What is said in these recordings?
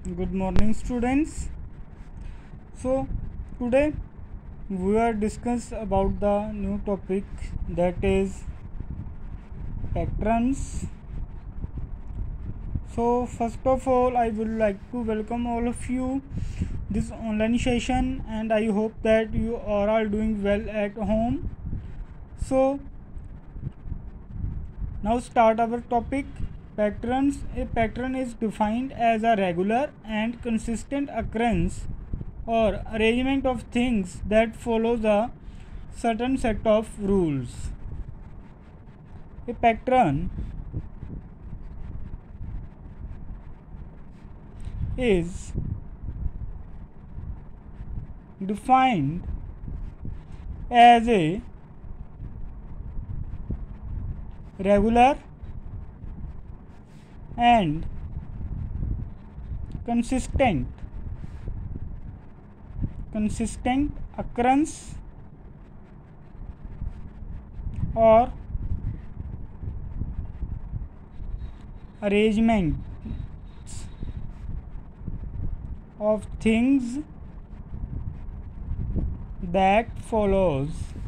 Good morning, students. So today we are discuss about the new topic, that is patrons. So first of all, I would like to welcome all of you this online session, and I hope that you are all doing well at home. So now start our topic. Patrons. A patron is defined as a regular and consistent occurrence or arrangement of things that follows a certain set of rules. A patron is defined as a regular and consistent occurrence or arrangement of things that follows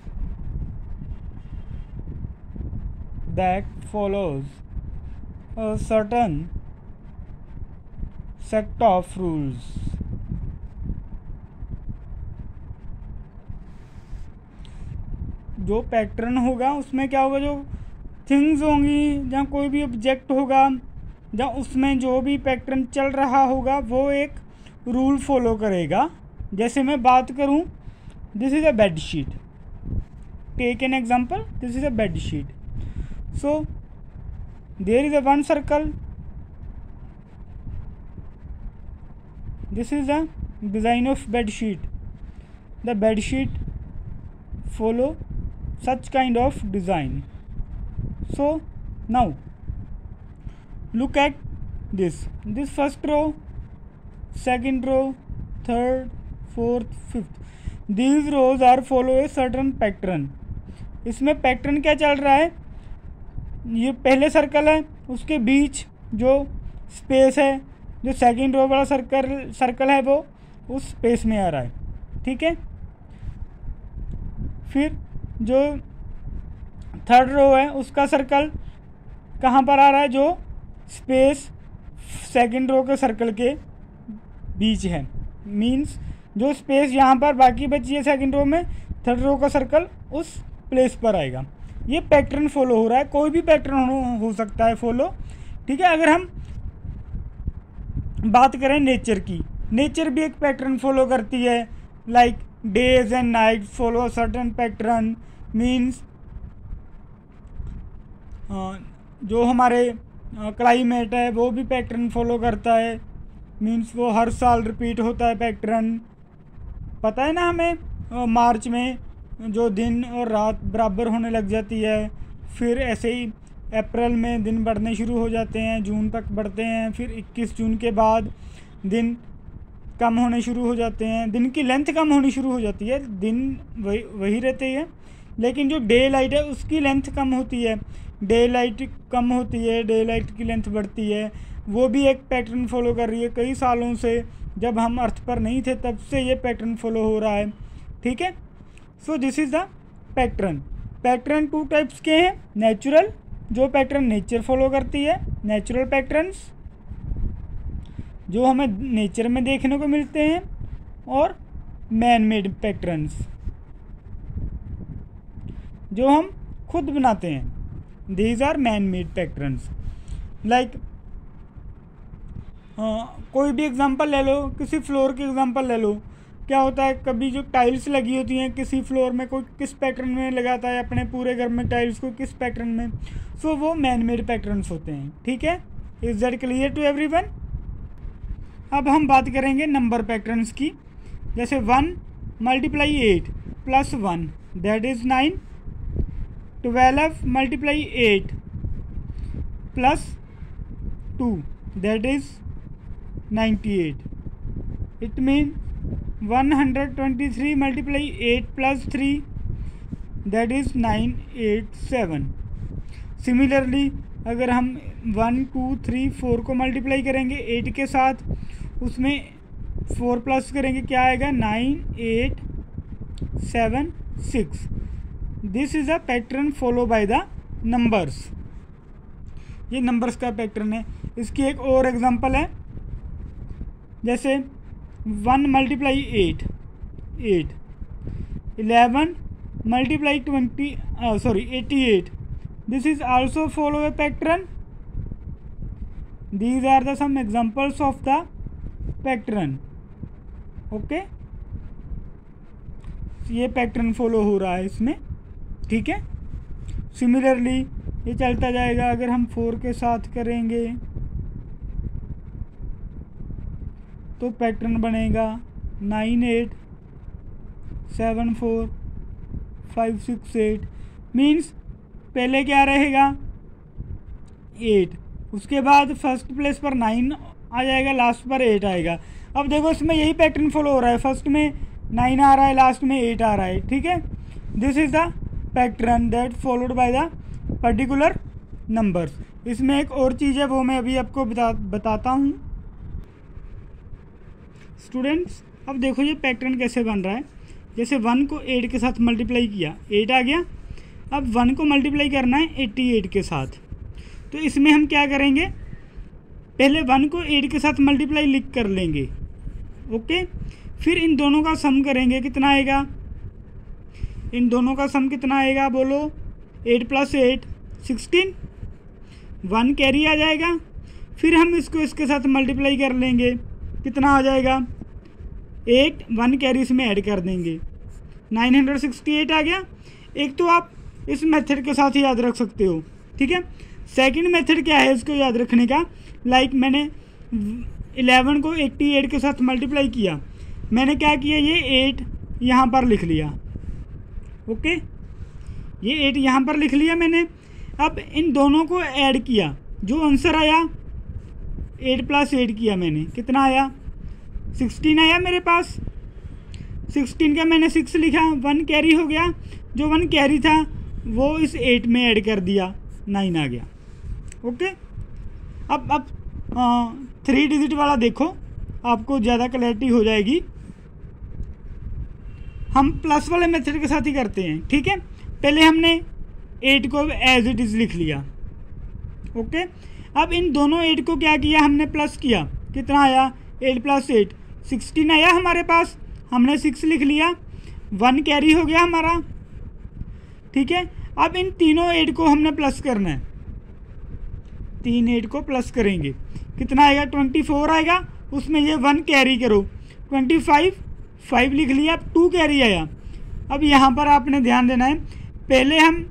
a certain set of rules. जो pattern होगा उसमें क्या होगा, जो things होंगी, जहाँ कोई भी ऑब्जेक्ट होगा, जहाँ उसमें जो भी पैटर्न चल रहा होगा वो एक रूल फॉलो करेगा. जैसे मैं बात करूँ, this is a bed sheet. Take an example, this is a bed sheet. So there is a one circle. This is the design of bed sheet. The bed sheet follow such kind of design. So now look at this first row, second row, third, fourth, fifth. These rows are follow a certain pattern. इसमें pattern क्या चल रहा है, ये पहले circle है, उसके बीच जो स्पेस है, जो सेकंड रो वाला सर्कल है वो उस स्पेस में आ रहा है. ठीक है. फिर जो थर्ड रो है उसका सर्कल कहाँ पर आ रहा है, जो स्पेस सेकंड रो के सर्कल के बीच है. मींस जो स्पेस यहाँ पर बाकी बची है सेकंड रो में, थर्ड रो का सर्कल उस प्लेस पर आएगा. ये पैटर्न फॉलो हो रहा है. कोई भी पैटर्न हो सकता है फॉलो. ठीक है. अगर हम बात करें नेचर की, नेचर भी एक पैटर्न फॉलो करती है. Like days and nights follow a certain pattern. means जो हमारे क्लाइमेट है वो भी पैटर्न फॉलो करता है. मीन्स वो हर साल रिपीट होता है पैटर्न. पता है ना हमें, मार्च में जो दिन और रात बराबर होने लग जाती है. फिर ऐसे ही अप्रैल में दिन बढ़ने शुरू हो जाते हैं, जून तक बढ़ते हैं. फिर 21 जून के बाद दिन कम होने शुरू हो जाते हैं. दिन की लेंथ कम होनी शुरू हो जाती है. दिन वही रहते हैं, लेकिन जो डे लाइट है उसकी लेंथ कम होती है. डे लाइट कम होती है, डे लाइट की लेंथ बढ़ती है. वो भी एक पैटर्न फॉलो कर रही है. कई सालों से, जब हम अर्थ पर नहीं थे तब से ये पैटर्न फॉलो हो रहा है. ठीक है. So this is the pattern. Pattern two types के हैं. नेचुरल, जो पैटर्न नेचर फॉलो करती है, नेचुरल पैटर्न्स जो हमें नेचर में देखने को मिलते हैं, और मैन मेड पैटर्न्स जो हम खुद बनाते हैं. These are man made patterns. Like कोई भी एग्जांपल ले लो, किसी फ्लोर की एग्जांपल ले लो. क्या होता है, कभी जो टाइल्स लगी होती हैं किसी फ्लोर में, कोई किस पैटर्न में लगाता है अपने पूरे घर में टाइल्स को, किस पैटर्न में. सो वो मैन मेड पैटर्न्स होते हैं. ठीक है. Is that clear to everyone? अब हम बात करेंगे नंबर पैटर्न्स की. जैसे 1 × 8 + 1 that is 9. 12 × 8 + 2 that is 98. It mean 123 × 8 + 3 that is 987. Similarly अगर हम 1 2 3 4 को मल्टीप्लाई करेंगे 8 के साथ, उसमें 4 प्लस करेंगे, क्या आएगा 9 8 7 6। This is a pattern follow by the numbers. ये नंबर्स का पैटर्न है। इसकी एक और एग्जांपल है, जैसे 1 multiply 8 8, 11 multiply 88। This is also follow a pattern. These are the some examples of the pattern. Okay, ये पैटर्न फॉलो हो रहा है इसमें, ठीक है। सिमिलरली ये चलता जाएगा। अगर हम 4 के साथ करेंगे तो पैटर्न बनेगा 9 8 7 4 5 6 8। मीन्स पहले क्या रहेगा 8, उसके बाद फर्स्ट प्लेस पर 9 आ जाएगा, लास्ट पर 8 आएगा। अब देखो इसमें यही पैटर्न फॉलो हो रहा है, फर्स्ट में 9 आ रहा है, लास्ट में 8 आ रहा है, ठीक है। This is the pattern that followed by the particular numbers. इसमें एक और चीज़ है, वो मैं अभी आपको बताता हूँ स्टूडेंट्स। अब देखो ये पैटर्न कैसे बन रहा है। जैसे 1 को 8 के साथ मल्टीप्लाई किया, 8 आ गया। अब 1 को मल्टीप्लाई करना है 88 के साथ, तो इसमें हम क्या करेंगे, पहले 1 को 8 के साथ मल्टीप्लाई लिख कर लेंगे, ओके। फिर इन दोनों का सम करेंगे, कितना आएगा, इन दोनों का सम कितना आएगा बोलो, 8 + 8 16, 1 कैरी आ जाएगा। फिर हम इसको इसके साथ मल्टीप्लाई कर लेंगे, कितना आ जाएगा 8, 1 कैरी इसमें ऐड कर देंगे, 968 आ गया। एक तो आप इस मेथड के साथ ही याद रख सकते हो, ठीक है। सेकंड मेथड क्या है इसको याद रखने का, लाइक मैंने 11 को 88 के साथ मल्टीप्लाई किया, मैंने क्या किया, ये 8 यहाँ पर लिख लिया, ओके, ये 8 यहाँ पर लिख लिया मैंने। अब इन दोनों को ऐड किया, जो आंसर आया 8 + 8 किया मैंने, कितना आया 16 आया मेरे पास। 16 का मैंने 6 लिखा, 1 कैरी हो गया, जो 1 कैरी था वो इस 8 में ऐड कर दिया, 9 आ गया, ओके। अब 3 डिजिट वाला देखो, आपको ज़्यादा क्लैरिटी हो जाएगी। हम प्लस वाले मेथड के साथ ही करते हैं, ठीक है। पहले हमने 8 को एज इट इज़ लिख लिया, ओके। अब इन दोनों 8 को क्या किया, हमने प्लस किया, कितना आया 8 + 8 16 आया हमारे पास, हमने 6 लिख लिया, 1 कैरी हो गया हमारा, ठीक है। अब इन तीनों 8 को हमने प्लस करना है, 3 8 को प्लस करेंगे, कितना आएगा 24 आएगा, उसमें ये 1 कैरी करो, 25 5 लिख लिया, 2 कैरी आया। अब यहाँ पर आपने ध्यान देना है, पहले हम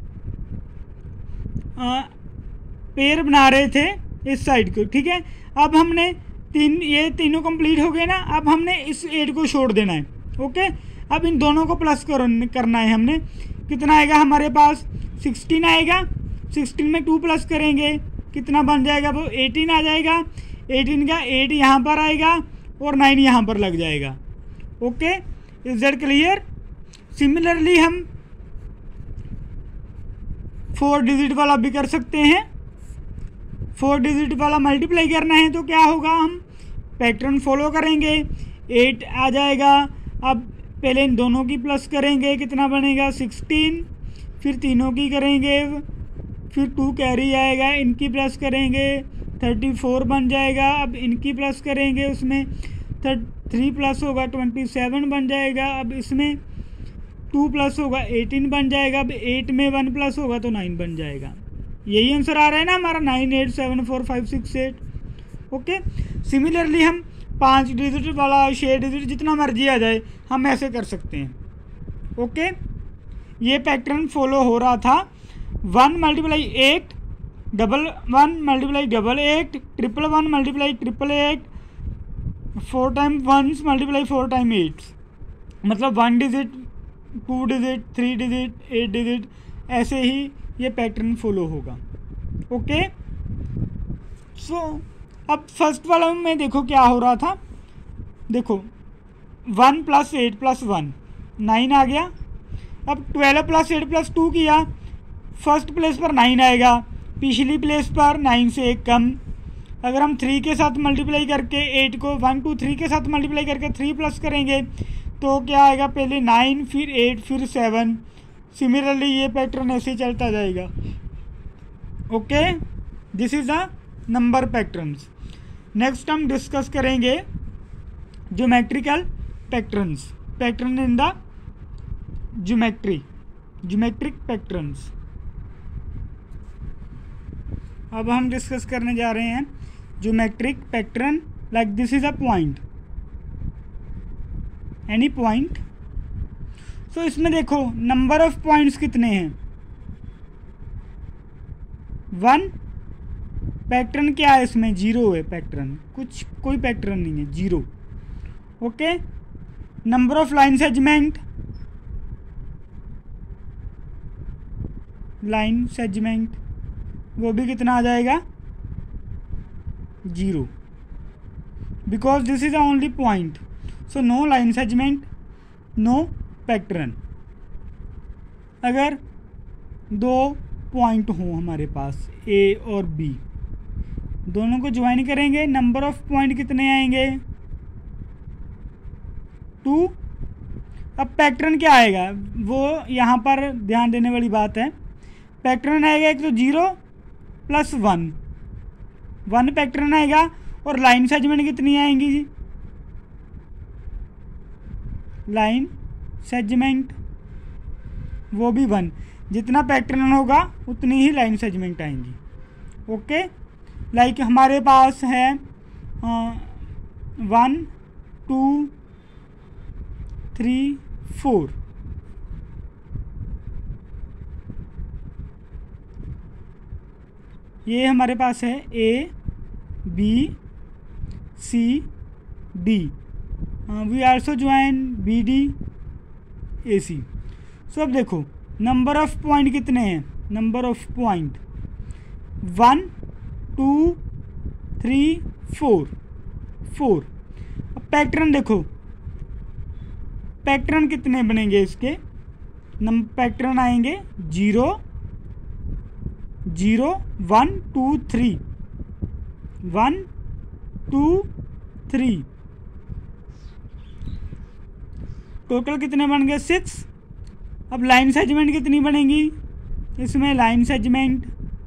पेयर बना रहे थे इस साइड को, ठीक है। अब हमने ये तीनों कंप्लीट हो गए ना, अब हमने इस 8 को छोड़ देना है, ओके। अब इन दोनों को प्लस करना है हमने, कितना आएगा हमारे पास 16 आएगा, 16 में 2 प्लस करेंगे, कितना बन जाएगा वो 18 आ जाएगा। 18 का 8 यहाँ पर आएगा और 9 यहाँ पर लग जाएगा, okay. Is that clear. Similarly हम 4 डिजिट वाला भी कर सकते हैं। 4 डिजिट वाला मल्टीप्लाई करना है तो क्या होगा, हम पैटर्न फॉलो करेंगे, 8 आ जाएगा। अब पहले इन दोनों की प्लस करेंगे, कितना बनेगा 16, फिर तीनों की करेंगे, फिर 2 कैरी आएगा, इनकी प्लस करेंगे 34 बन जाएगा। अब इनकी प्लस करेंगे, उसमें 3 प्लस होगा 27 बन जाएगा। अब इसमें 2 प्लस होगा 18 बन जाएगा। अब 8 में 1 प्लस होगा तो 9 बन जाएगा। यही आंसर आ रहा है ना हमारा, 9 8 7 4 5 6 8, ओके। सिमिलरली हम 5 डिजिट वाला 6 डिजिट जितना मर्जी आ जाए हम ऐसे कर सकते हैं, ओके। ये पैटर्न फॉलो हो रहा था। 1 × 8 1 × 8 1 × 8 4 टाइम 1 × 4 टाइम 8, मतलब 1 डिजिट 2 डिजिट 3 डिजिट 8 डिजिट, ऐसे ही ये पैटर्न फॉलो होगा, ओके। सो अब फर्स्ट वाला में देखो क्या हो रहा था, देखो 1 + 8 + 1 9 आ गया। अब 12 + 8 + 2 किया, फर्स्ट प्लेस पर 9 आएगा, पिछली प्लेस पर 9 से एक कम, अगर हम 3 के साथ मल्टीप्लाई करके 8 को 1 2 3 के साथ मल्टीप्लाई करके 3 प्लस करेंगे तो क्या आएगा, पहले 9 फिर 8 फिर 7। सिमिलरली ये पैटर्न ऐसे ही चलता जाएगा। Okay, this is the number patterns. Next हम डिस्कस करेंगे geometrical patterns, pattern in the geometric patterns. अब हम डिस्कस करने जा रहे हैं geometric pattern. Like this is a point, any point. So इसमें देखो नंबर ऑफ पॉइंट्स कितने हैं, 1। पैटर्न क्या है इसमें, 0 है पैटर्न, कोई पैटर्न नहीं है, 0। Okay, number of line segment, वो भी कितना आ जाएगा, 0, because this is the only point. So no line segment, no pattern. अगर 2 पॉइंट हो हमारे पास A और B, दोनों को ज्वाइन करेंगे, नंबर ऑफ पॉइंट कितने आएंगे, 2। अब पैटर्न क्या आएगा, वो यहाँ पर ध्यान देने वाली बात है। पैटर्न आएगा एक तो 0 + 1 पैटर्न आएगा, और लाइन सेगमेंट कितनी आएंगी जी, लाइन सेगमेंट वो भी 1। जितना पैटर्न होगा उतनी ही लाइन सेगमेंट आएंगी। ओके, लाइक हमारे पास है 1 2 3 4। ये हमारे पास है A B C D। We also join BD AC। सो अब देखो नंबर ऑफ पॉइंट कितने हैं, नंबर ऑफ पॉइंट 1 2 3 4। अब पैटर्न देखो, पैटर्न कितने बनेंगे इसके, पैटर्न आएंगे 0 0 1 2 3 1 2 3। टोटल कितने बन गए, 6। अब लाइन सेगमेंट कितनी बनेंगी इसमें, लाइन सेगमेंट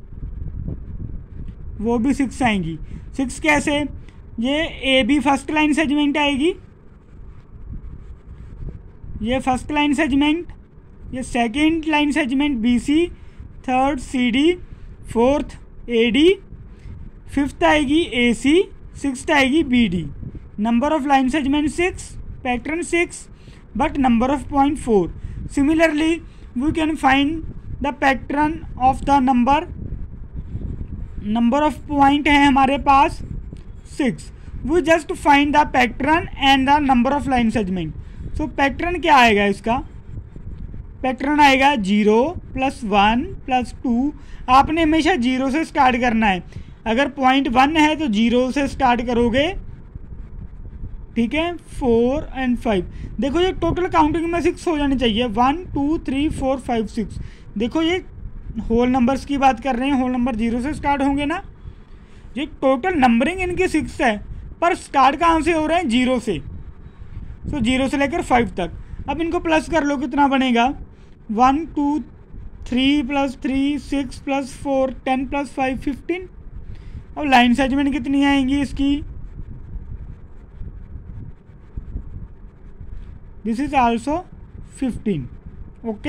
वो भी 6 आएंगी। 6 कैसे, ये AB फर्स्ट लाइन सेगमेंट आएगी, ये फर्स्ट लाइन सेगमेंट, ये second line segment BC, third CD, fourth AD, fifth आएगी AC, सिक्स्थ आएगी BD। Number of line segment 6, pattern 6, but number of point 4. Similarly, we can find the pattern of the number of point है हमारे पास 6. We just find the pattern and the number of line segment. So pattern क्या आएगा इसका, pattern आएगा 0 + 1 + 2। आपने हमेशा 0 से start करना है। अगर पॉइंट 1 है तो 0 से स्टार्ट करोगे, ठीक है। 4 और 5, देखो ये टोटल काउंटिंग में 6 हो जानी चाहिए, 1 2 3 4 5 6। देखो ये होल नंबर्स की बात कर रहे हैं, होल नंबर 0 से स्टार्ट होंगे ना, ये टोटल नंबरिंग इनकी 6 है, पर स्टार्ट कहाँ से हो रहे हैं, 0 से। सो 0 से लेकर 5 तक। अब इनको प्लस कर लो, कितना बनेगा, 1 2 3 + 3 6 + 4 10 + 5 15। अब लाइन सेगमेंट कितनी आएंगी इसकी, this is also 15। Okay,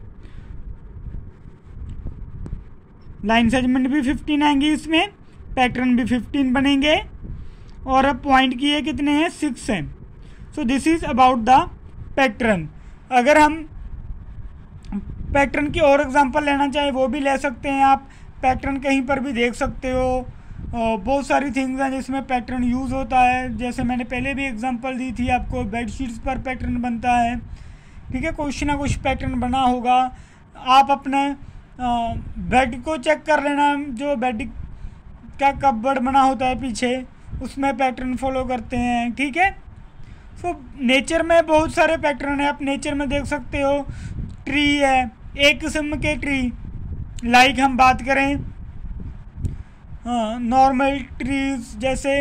line segment भी 15 आएंगी इसमें, पैटर्न भी 15 बनेंगे, और अब पॉइंट की ये कितने हैं, 6 हैं। So this is about the pattern. अगर हम पैटर्न की और एग्जांपल लेना चाहें वो भी ले सकते हैं आप, पैटर्न कहीं पर भी देख सकते हो। बहुत सारी थिंग्स हैं जिसमें पैटर्न यूज़ होता है, जैसे मैंने पहले भी एग्जांपल दी थी आपको, बेडशीट्स पर पैटर्न बनता है, ठीक है। कुछ ना कुछ पैटर्न बना होगा। आप अपने बेड को चेक कर लेना, जो बेड का कपबोर्ड बना होता है पीछे, उसमें पैटर्न फॉलो करते हैं, ठीक है। सो नेचर में बहुत सारे पैटर्न है, आप नेचर में देख सकते हो। ट्री है, एक किस्म के ट्री, लाइक हम बात करें नॉर्मल ट्रीज जैसे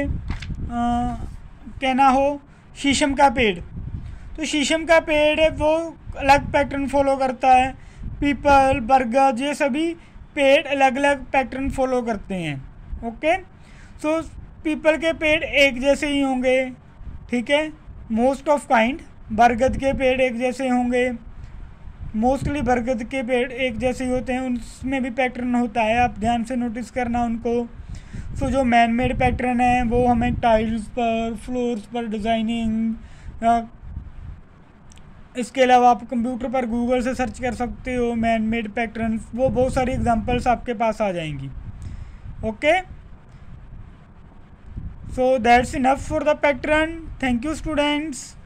कहना हो शीशम का पेड़, तो शीशम का पेड़ है वो अलग पैटर्न फॉलो करता है। पीपल, बरगद, ये सभी पेड़ अलग अलग पैटर्न फॉलो करते हैं। ओके, सो पीपल के पेड़ एक जैसे ही होंगे, ठीक है, मोस्ट ऑफ काइंड। बरगद के पेड़ एक जैसे होंगे, मोस्टली बरगद के पेड़ एक जैसे ही होते हैं, उनमें भी पैटर्न होता है, आप ध्यान से नोटिस करना उनको। सो जो मैन मेड पैटर्न है वो हमें टाइल्स पर, फ्लोर्स पर डिज़ाइनिंग, इसके अलावा आप कंप्यूटर पर गूगल से सर्च कर सकते हो मैन मेड पैटर्न, वो बहुत सारी एग्जांपल्स आपके पास आ जाएंगी। Okay, so that's enough for the pattern. Thank you students.